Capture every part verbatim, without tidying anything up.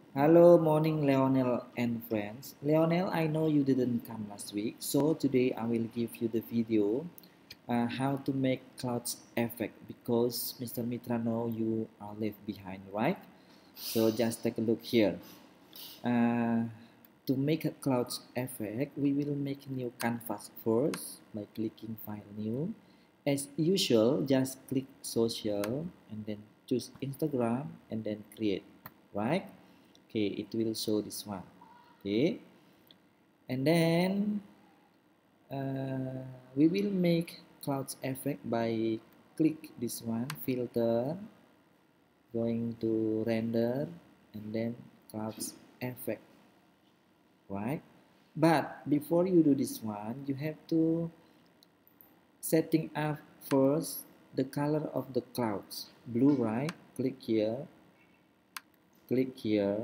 Hello, morning, Leonel and friends. Leonel, I know you didn't come last week, so today I will give you the video uh, how to make clouds effect because Mister Mitra know you are left behind, right? So just take a look here. Uh, to make a clouds effect, we will make a new canvas first by clicking File New. As usual, just click Social and then choose Instagram and then Create, right? Okay, it will show this one. Okay, and then uh, we will make clouds effect by click this one filter, going to render and then clouds effect, right? But before you do this one, you have to setting up first the color of the clouds. Blue, right? Click here, click here.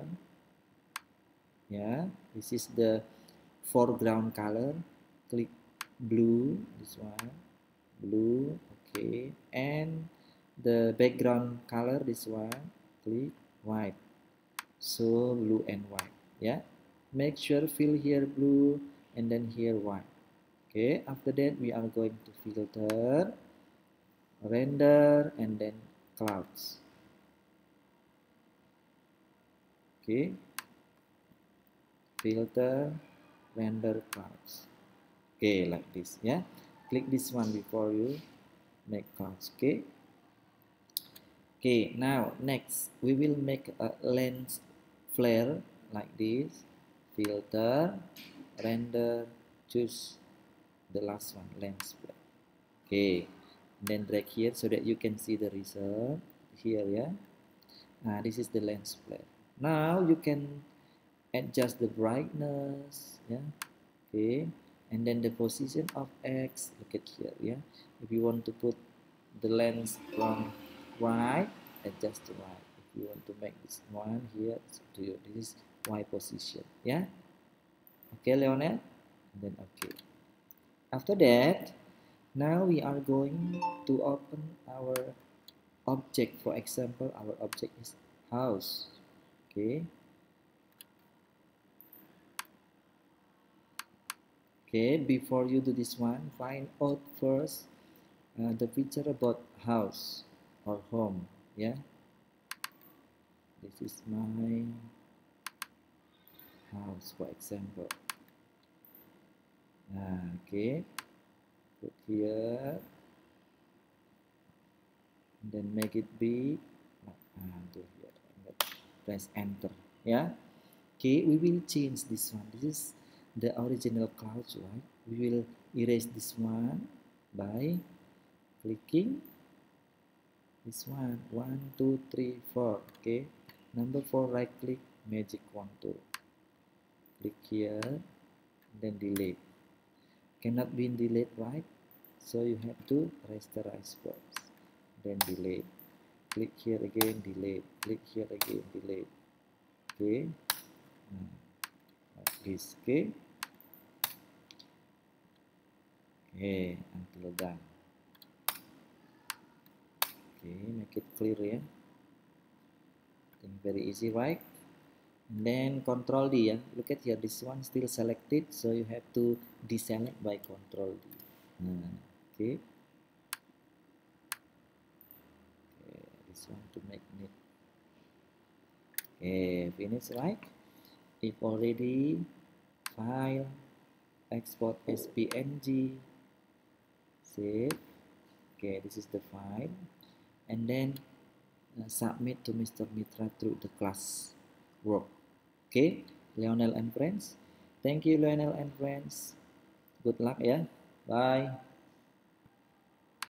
Yeah, this is the foreground color. Click blue, this one, blue. Okay, and the background color, this one, click white. So blue and white. Yeah, make sure fill here blue and then here white. Okay, after that we are going to filter, render, and then clouds. Okay, filter, render, clouds. Okay, like this. Yeah, click this one before you make clouds. Okay. Okay, now next we will make a lens flare like this. Filter, render, choose the last one, lens flare. Okay, then drag here so that you can see the result here. Yeah, nah, this is the lens flare. Now you can adjust the brightness. Yeah, okay, and then the position of X. Look at here. Yeah, if you want to put the lens from right, adjust to right. If you want to make this one here, it's up to you. This is Y position. Yeah, okay, Leonel, and then okay. After that, now we are going to open our object. For example, our object is house. Okay, okay. Before you do this one, find out first uh, the picture about house or home. Yeah, this is my house, for example. Nah, okay, put here and then make it big. Nah, to here and then press enter. Yeah, okay, we will change this one. This is the original clouds, right? We will erase this one by clicking this one. One, two, three, four. Okay, number four, right click, magic wand tool. Click here, then delete. Cannot be delete, right? So you have to rasterize first, then delete. Click here again, delete. Click here again, delete. Okay, nah, like this. Okay, okay, until done. Okay, make it clear, ya. I think very easy, right? And then control D, ya. Look at here, this one still selected, so you have to deselect by control D. Nah, okay. Okay, this one to make it. Okay, finish, right? If already, file, export as P N G, save. Okay, this is the file, and then uh, submit to Mister Mitra through the class work. Okay, Leonel and friends. Thank you, Leonel and friends. Good luck, ya. Bye.